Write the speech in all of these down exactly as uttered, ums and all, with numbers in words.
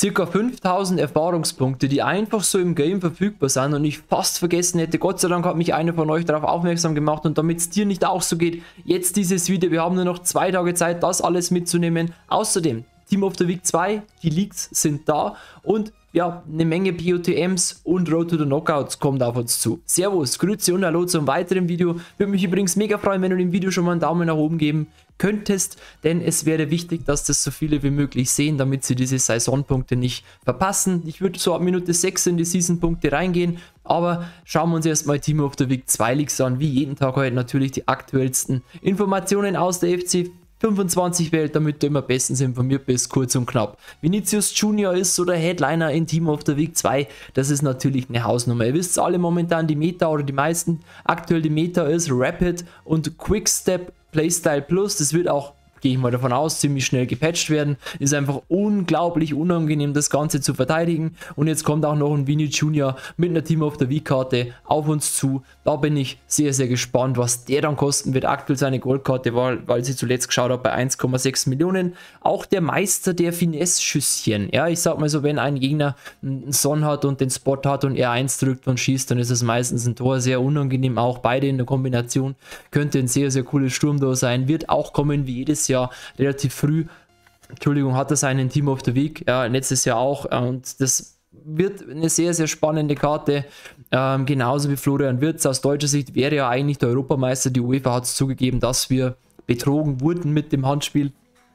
circa fünftausend Erfahrungspunkte, die einfach so im Game verfügbar sind und ich fast vergessen hätte. Gott sei Dank hat mich einer von euch darauf aufmerksam gemacht und damit es dir nicht auch so geht, jetzt dieses Video. Wir haben nur noch zwei Tage Zeit, das alles mitzunehmen. Außerdem, Team of the Week zwei, die Leaks sind da und ja, eine Menge P O T Ms und Road to the Knockouts kommt auf uns zu. Servus, Grüße und Hallo zum weiteren Video. Würde mich übrigens mega freuen, wenn du dem Video schon mal einen Daumen nach oben geben könntest, denn es wäre wichtig, dass das so viele wie möglich sehen, damit sie diese Saisonpunkte nicht verpassen. Ich würde so ab Minute sechs in die Seasonpunkte reingehen, aber schauen wir uns erstmal Team of the Week zwei Leaks an. Wie jeden Tag heute natürlich die aktuellsten Informationen aus der F C fünfundzwanzig Welt, damit du immer bestens informiert bist, kurz und knapp. Vinicius Junior ist so der Headliner in Team of the Week zwei, das ist natürlich eine Hausnummer. Ihr wisst alle momentan die Meta oder die meisten, aktuell die Meta ist Rapid und Quickstep Playstyle Plus, das wird auch, gehe ich mal davon aus, ziemlich schnell gepatcht werden. Ist einfach unglaublich unangenehm, das Ganze zu verteidigen. Und jetzt kommt auch noch ein Vini Junior mit einer Team of the Week Karte auf uns zu. Da bin ich sehr, sehr gespannt, was der dann kosten wird. Aktuell seine Goldkarte war, weil sie zuletzt geschaut hat, bei eins Komma sechs Millionen. Auch der Meister der Finesse-Schüsschen. Ja, ich sag mal so, wenn ein Gegner einen Son hat und den Spot hat und er eins drückt und schießt, dann ist es meistens ein Tor. Sehr unangenehm, auch beide in der Kombination. Könnte ein sehr, sehr cooles Sturmtor sein. Wird auch kommen wie jedes Jahr. Ja, relativ früh, Entschuldigung, hat er seinen Team of the Week, ja, letztes Jahr auch, und das wird eine sehr, sehr spannende Karte, ähm, genauso wie Florian Wirtz. Aus deutscher Sicht wäre ja eigentlich der Europameister. Die UEFA hat es zugegeben, dass wir betrogen wurden mit dem Handspiel.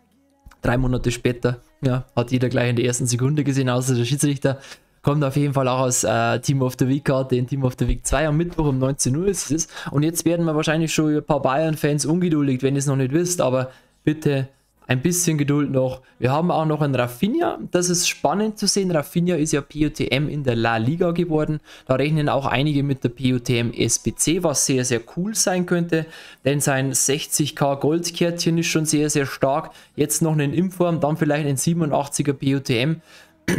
Drei Monate später, ja, hat jeder gleich in der ersten Sekunde gesehen, außer der Schiedsrichter. Kommt auf jeden Fall auch aus äh, Team of the Week Karte in Team of the Week zwei am Mittwoch um neunzehn Uhr ist es. Und jetzt werden wir wahrscheinlich schon ein paar Bayern-Fans ungeduldig, wenn ihr es noch nicht wisst, aber bitte ein bisschen Geduld noch. Wir haben auch noch einen Rafinha. Das ist spannend zu sehen. Rafinha ist ja P O T M in der La Liga geworden. Da rechnen auch einige mit der P O T M S B C, was sehr, sehr cool sein könnte. Denn sein sechzig K Goldkärtchen ist schon sehr, sehr stark. Jetzt noch einen Inform, dann vielleicht ein siebenundachtziger P O T M.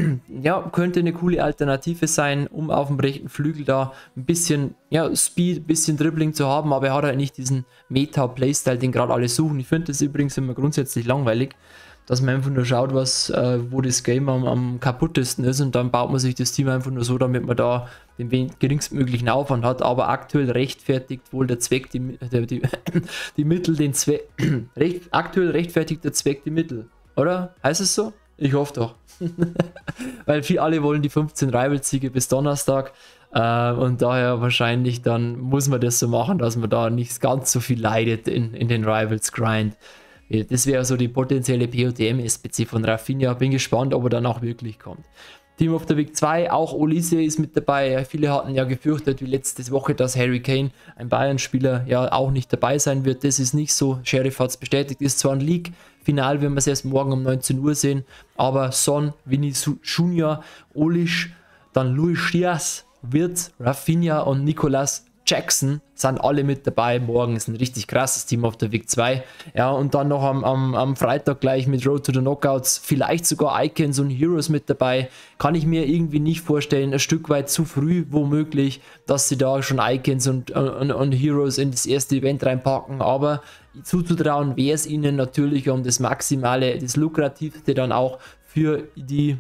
Ja, könnte eine coole Alternative sein, um auf dem rechten Flügel da ein bisschen ja, Speed, ein bisschen Dribbling zu haben, aber er hat halt nicht diesen Meta-Playstyle, den gerade alle suchen. Ich finde das übrigens immer grundsätzlich langweilig, dass man einfach nur schaut, was, äh, wo das Game am, am kaputtesten ist, und dann baut man sich das Team einfach nur so, damit man da den geringstmöglichen Aufwand hat, aber aktuell rechtfertigt wohl der Zweck, die, die, die, die Mittel den Zweck, recht, aktuell rechtfertigt der Zweck die Mittel, oder? Heißt es so? Ich hoffe doch. Weil viele alle wollen die fünfzehn Rivals-Siege bis Donnerstag äh, und daher wahrscheinlich dann muss man das so machen, dass man da nicht ganz so viel leidet in, in den Rivals-Grind. Das wäre so die potenzielle P O T M-S P C von Rafinha. Bin gespannt, ob er dann auch wirklich kommt. Team of the Week zwei, auch Olise ist mit dabei. Viele hatten ja gefürchtet wie letzte Woche, dass Harry Kane, ein Bayern-Spieler, ja auch nicht dabei sein wird. Das ist nicht so. Sheriff hat es bestätigt. Ist zwar ein League, final werden wir es erst morgen um neunzehn Uhr sehen, aber Son, Vinicius Junior, Olisch, dann Luis Diaz, Wirtz, Rafinha und Nicolas Jackson sind alle mit dabei. Morgen ist ein richtig krasses Team of the Week zwei. Ja, und dann noch am, am, am Freitag gleich mit Road to the Knockouts, vielleicht sogar Icons und Heroes mit dabei. Kann ich mir irgendwie nicht vorstellen, ein Stück weit zu früh womöglich, dass sie da schon Icons und, und, und Heroes in das erste Event reinpacken, aber zuzutrauen wäre es ihnen natürlich, um das Maximale, das Lukrativste dann auch für die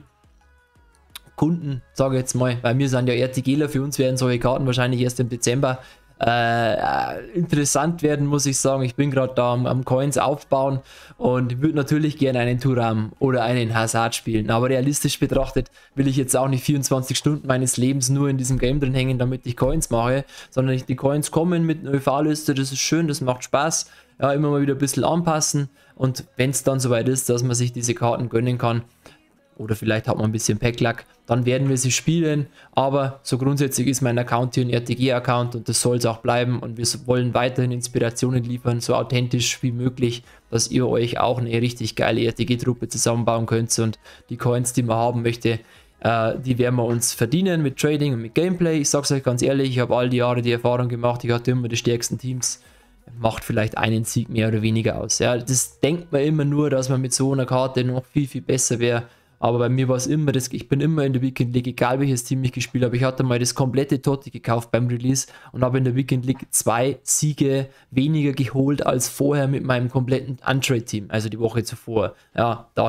Kunden, sage ich jetzt mal, weil wir sind ja RTGler, für uns werden solche Karten wahrscheinlich erst im Dezember äh, interessant werden, muss ich sagen. Ich bin gerade da am, am Coins aufbauen und würde natürlich gerne einen Thuram oder einen Hazard spielen, aber realistisch betrachtet will ich jetzt auch nicht vierundzwanzig Stunden meines Lebens nur in diesem Game drin hängen, damit ich Coins mache, sondern ich, die Coins kommen mit einer Ö V-Liste, das ist schön, das macht Spaß, ja, immer mal wieder ein bisschen anpassen, und wenn es dann soweit ist, dass man sich diese Karten gönnen kann, oder vielleicht hat man ein bisschen Packlack, dann werden wir sie spielen, aber so grundsätzlich ist mein Account hier ein R T G-Account und das soll es auch bleiben, und wir wollen weiterhin Inspirationen liefern, so authentisch wie möglich, dass ihr euch auch eine richtig geile R T G-Truppe zusammenbauen könnt, und die Coins, die man haben möchte, äh, die werden wir uns verdienen mit Trading und mit Gameplay. Ich sag's euch ganz ehrlich, ich habe all die Jahre die Erfahrung gemacht, ich hatte immer die stärksten Teams, macht vielleicht einen Sieg mehr oder weniger aus. Ja, das denkt man immer nur, dass man mit so einer Karte noch viel, viel besser wäre. Aber bei mir war es immer, das, ich bin immer in der Weekend League, egal welches Team ich gespielt habe. Ich hatte mal das komplette Totti gekauft beim Release und habe in der Weekend League zwei Siege weniger geholt als vorher mit meinem kompletten Untrade-Team, also die Woche zuvor. Ja, daher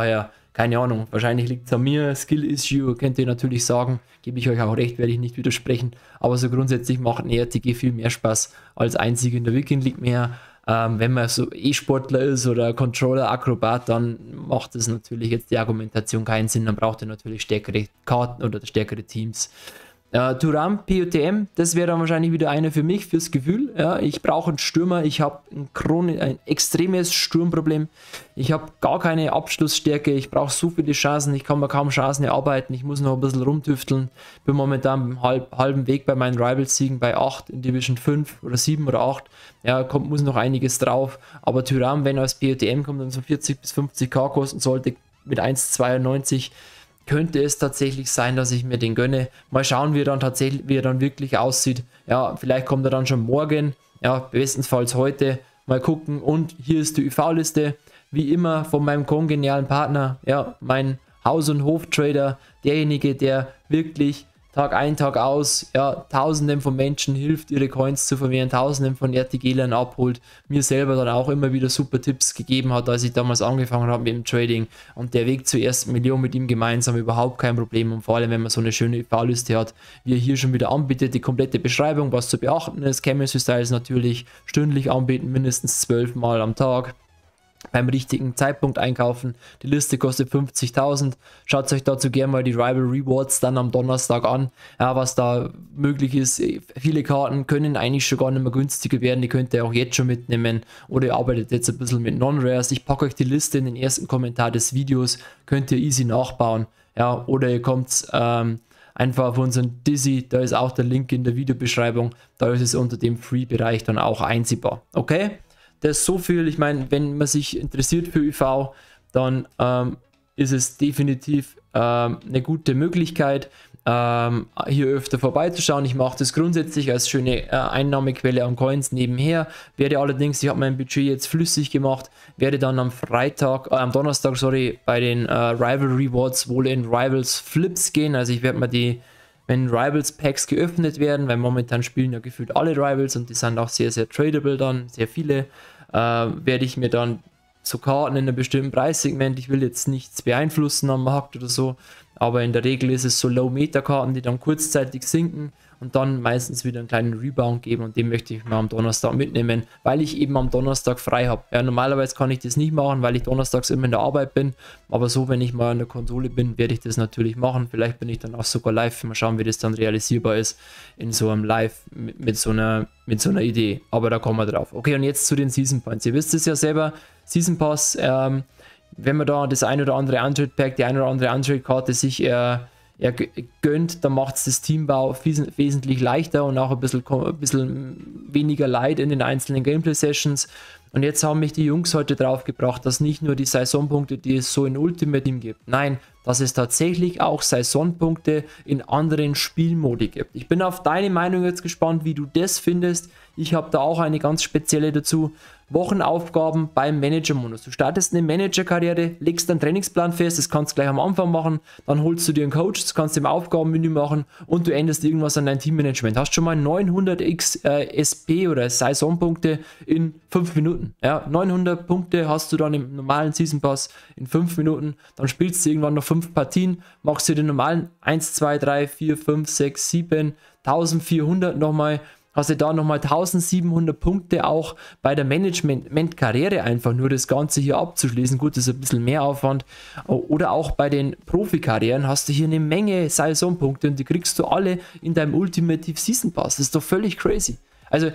keine Ahnung, wahrscheinlich liegt es an mir, Skill-Issue, könnt ihr natürlich sagen, gebe ich euch auch recht, werde ich nicht widersprechen, aber so grundsätzlich macht ein E R T G viel mehr Spaß als einzig in der Weekend League mehr. Ähm, wenn man so E-Sportler ist oder Controller-Akrobat, dann macht es natürlich jetzt die Argumentation keinen Sinn, dann braucht ihr natürlich stärkere Karten oder stärkere Teams. Uh, Thuram, P O T M, das wäre dann wahrscheinlich wieder eine für mich, fürs Gefühl. Ja, ich brauche einen Stürmer, ich habe ein, ein extremes Sturmproblem. Ich habe gar keine Abschlussstärke, ich brauche so viele Chancen, ich kann mir kaum Chancen erarbeiten, ich muss noch ein bisschen rumtüfteln. Bin momentan im halb, halben Weg bei meinen Rivals-Siegen bei acht in Division fünf oder sieben oder acht. Ja, kommt, muss noch einiges drauf. Aber Thuram, wenn er als P O T M kommt und so vierzig bis fünfzig K kosten sollte, mit eins Komma zweiundneunzig, könnte es tatsächlich sein, dass ich mir den gönne. Mal schauen, wie er dann tatsächlich, wie er dann wirklich aussieht. Ja, vielleicht kommt er dann schon morgen. Ja, bestenfalls heute. Mal gucken. Und hier ist die U V-Liste. Wie immer von meinem kongenialen Partner. Ja, mein Haus- und Hof-Trader. Derjenige, der wirklich Tag ein, Tag aus, ja, Tausenden von Menschen hilft, ihre Coins zu vermehren, Tausenden von R T G-Lern abholt, mir selber dann auch immer wieder super Tipps gegeben hat, als ich damals angefangen habe mit dem Trading, und der Weg zur ersten Million mit ihm gemeinsam überhaupt kein Problem, und vor allem, wenn man so eine schöne U V-Liste hat, wie er hier schon wieder anbietet, die komplette Beschreibung, was zu beachten ist, Chemistry Styles natürlich stündlich anbieten, mindestens zwölf Mal am Tag. Beim richtigen Zeitpunkt einkaufen. Die Liste kostet fünfzigtausend. Schaut euch dazu gerne mal die Rival Rewards dann am Donnerstag an, ja, was da möglich ist. Viele Karten können eigentlich schon gar nicht mehr günstiger werden. Die könnt ihr auch jetzt schon mitnehmen. Oder ihr arbeitet jetzt ein bisschen mit Non-Rares. Ich packe euch die Liste in den ersten Kommentar des Videos. Könnt ihr easy nachbauen. Ja, oder ihr kommt ähm, einfach auf unseren Dizzy. Da ist auch der Link in der Videobeschreibung. Da ist es unter dem Free-Bereich dann auch einsehbar. Okay? Das ist so viel, ich meine, wenn man sich interessiert für U V, dann ähm, ist es definitiv ähm, eine gute Möglichkeit, ähm, hier öfter vorbeizuschauen. Ich mache das grundsätzlich als schöne äh, Einnahmequelle an Coins nebenher, werde allerdings, ich habe mein Budget jetzt flüssig gemacht, werde dann am Freitag, äh, am Donnerstag, sorry, bei den äh, Rival Rewards wohl in Rivals Flips gehen, also ich werde mir die, wenn Rivals Packs geöffnet werden, weil momentan spielen ja gefühlt alle Rivals und die sind auch sehr, sehr tradable dann, sehr viele, äh, werde ich mir dann so Karten in einem bestimmten Preissegment, ich will jetzt nichts beeinflussen am Markt oder so, aber in der Regel ist es so Low-Meta-Karten, die dann kurzzeitig sinken und dann meistens wieder einen kleinen Rebound geben, und den möchte ich mal am Donnerstag mitnehmen, weil ich eben am Donnerstag frei habe. Ja, normalerweise kann ich das nicht machen, weil ich donnerstags immer in der Arbeit bin, aber so, wenn ich mal an der Konsole bin, werde ich das natürlich machen. Vielleicht bin ich dann auch sogar live, mal schauen, wie das dann realisierbar ist in so einem Live mit, mit, so, einer, mit so einer Idee, aber da kommen wir drauf. Okay, und jetzt zu den Season Points. Ihr wisst es ja selber, Season Pass, ähm, wenn man da das ein oder andere Android Pack, die ein oder andere Android Karte sich äh, er gönnt, dann macht es das Teambau wesentlich leichter und auch ein bisschen, ein bisschen weniger Leid in den einzelnen Gameplay-Sessions. Und jetzt haben mich die Jungs heute drauf gebracht, dass nicht nur die Saisonpunkte, die es so in Ultimate Team gibt, nein, dass es tatsächlich auch Saisonpunkte in anderen Spielmodi gibt. Ich bin auf deine Meinung jetzt gespannt, wie du das findest. Ich habe da auch eine ganz spezielle dazu. Wochenaufgaben beim Manager-Modus. Du startest eine Manager-Karriere, legst deinen Trainingsplan fest, das kannst du gleich am Anfang machen, dann holst du dir einen Coach, das kannst du im Aufgabenmenü machen und du änderst irgendwas an dein Teammanagement. Hast schon mal neunhundert x äh, S P oder Saisonpunkte in fünf Minuten. Ja, neunhundert Punkte hast du dann im normalen Season Pass in fünf Minuten, dann spielst du irgendwann noch fünf Partien, machst du den normalen eins, zwei, drei, vier, fünf, sechs, sieben, eintausendvierhundert nochmal, hast du da nochmal eintausendsiebenhundert Punkte auch bei der Management-Karriere, einfach nur das Ganze hier abzuschließen. Gut, das ist ein bisschen mehr Aufwand. Oder auch bei den Profikarrieren hast du hier eine Menge Saisonpunkte und die kriegst du alle in deinem Ultimative Season Pass. Das ist doch völlig crazy. Also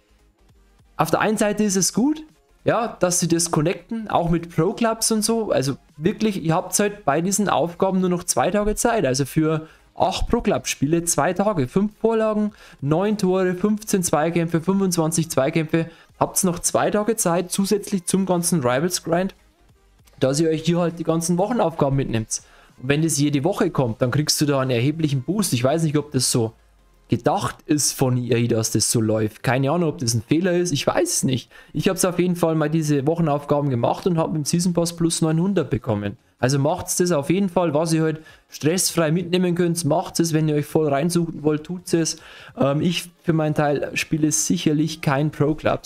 auf der einen Seite ist es gut, ja, dass sie das connecten, auch mit Pro-Clubs und so. Also wirklich, ihr habt halt bei diesen Aufgaben nur noch zwei Tage Zeit. Also für acht Pro-Club-Spiele, zwei Tage, fünf Vorlagen, neun Tore, fünfzehn Zweikämpfe, fünfundzwanzig Zweikämpfe. Habt ihr noch zwei Tage Zeit zusätzlich zum ganzen Rivals-Grind, dass ihr euch hier halt die ganzen Wochenaufgaben mitnehmt. Und wenn das jede Woche kommt, dann kriegst du da einen erheblichen Boost. Ich weiß nicht, ob das so gedacht ist von E A, dass das so läuft. Keine Ahnung, ob das ein Fehler ist. Ich weiß es nicht. Ich habe es auf jeden Fall mal diese Wochenaufgaben gemacht und habe mit dem Season Pass plus neunhundert bekommen. Also macht das auf jeden Fall, was ihr halt stressfrei mitnehmen könnt. Macht es, wenn ihr euch voll reinsuchen wollt, tut es. Ähm, ich für meinen Teil spiele sicherlich kein Pro Clubs.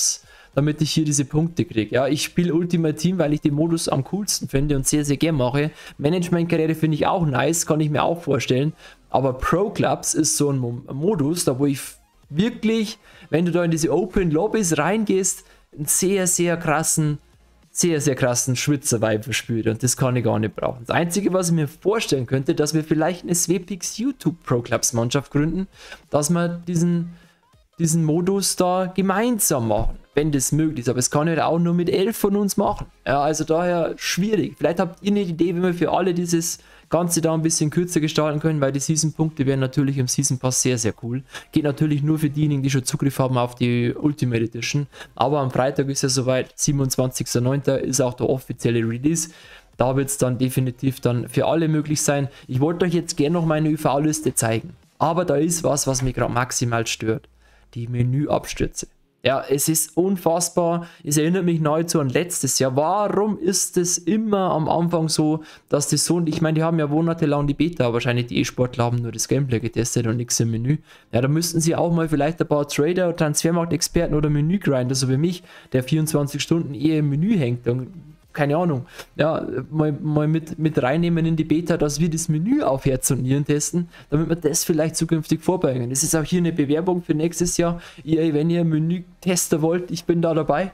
damit ich hier diese Punkte kriege. Ja, ich spiele Ultimate Team, weil ich den Modus am coolsten finde und sehr, sehr gern mache. Management-Karriere finde ich auch nice, kann ich mir auch vorstellen. Aber Pro Clubs ist so ein Mo Modus, da wo ich wirklich, wenn du da in diese Open Lobbys reingehst, einen sehr, sehr krassen, sehr, sehr krassen Schwitzer-Vibe verspüre. Und das kann ich gar nicht brauchen. Das Einzige, was ich mir vorstellen könnte, dass wir vielleicht eine Swepix YouTube Pro Clubs Mannschaft gründen, dass wir diesen, diesen Modus da gemeinsam machen, wenn das möglich ist. Aber es kann ja auch nur mit elf von uns machen. Ja, also daher schwierig. Vielleicht habt ihr eine Idee, wie wir für alle dieses Ganze da ein bisschen kürzer gestalten können, weil die Season-Punkte wären natürlich im Season Pass sehr, sehr cool. Geht natürlich nur für diejenigen, die schon Zugriff haben auf die Ultimate Edition. Aber am Freitag ist ja soweit, siebenundzwanzigster neunter ist auch der offizielle Release. Da wird es dann definitiv dann für alle möglich sein. Ich wollte euch jetzt gerne noch meine Ü V-Liste zeigen. Aber da ist was, was mich gerade maximal stört. Die Menüabstürze. Ja, es ist unfassbar. Es erinnert mich nahezu an letztes Jahr. Warum ist es immer am Anfang so, dass das so, ich meine, die haben ja monatelang die Beta, wahrscheinlich die E-Sportler haben nur das Gameplay getestet und nichts im Menü. Ja, da müssten sie auch mal vielleicht ein paar Trader, Transfermarktexperten oder Menügrinder, so wie mich, der vierundzwanzig Stunden eher im Menü hängt, und keine Ahnung, ja, mal, mal mit, mit reinnehmen in die Beta, dass wir das Menü auf Herz und Nieren testen, damit wir das vielleicht zukünftig vorbringen. Das ist auch hier eine Bewerbung für nächstes Jahr. Ihr, wenn ihr Menü-Tester wollt, ich bin da dabei,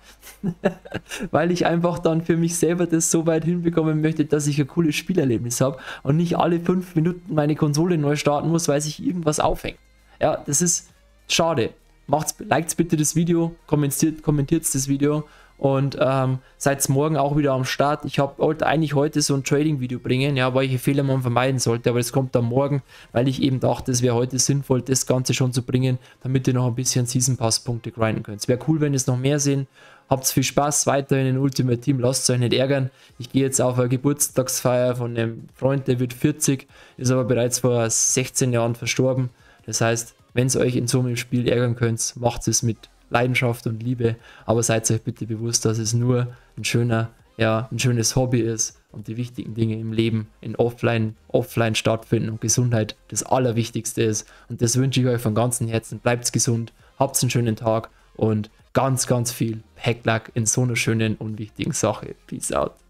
weil ich einfach dann für mich selber das so weit hinbekommen möchte, dass ich ein cooles Spielerlebnis habe und nicht alle fünf Minuten meine Konsole neu starten muss, weil sich irgendwas aufhängt. Ja, das ist schade. Macht's, liked bitte das Video, kommentiert, kommentiert das Video. Und ähm, seid morgen auch wieder am Start. Ich hab, wollte eigentlich heute so ein Trading-Video bringen, ja, welche Fehler man vermeiden sollte, aber es kommt dann morgen, weil ich eben dachte, es wäre heute sinnvoll, das Ganze schon zu bringen, damit ihr noch ein bisschen Season Pass Punkte grinden könnt. Es wäre cool, wenn ihr es noch mehr sehen. Habt viel Spaß weiterhin in Ultimate Team, lasst euch nicht ärgern. Ich gehe jetzt auf eine Geburtstagsfeier von einem Freund, der wird vierzig, ist aber bereits vor sechzehn Jahren verstorben. Das heißt, wenn es euch in so einem Spiel ärgern könnt, macht es mit Leidenschaft und Liebe, aber seid euch bitte bewusst, dass es nur ein schöner, ja, ein schönes Hobby ist und die wichtigen Dinge im Leben in Offline, Offline stattfinden und Gesundheit das Allerwichtigste ist. Und das wünsche ich euch von ganzem Herzen. Bleibt gesund, habt einen schönen Tag und ganz, ganz viel Hackluck in so einer schönen, unwichtigen Sache. Peace out.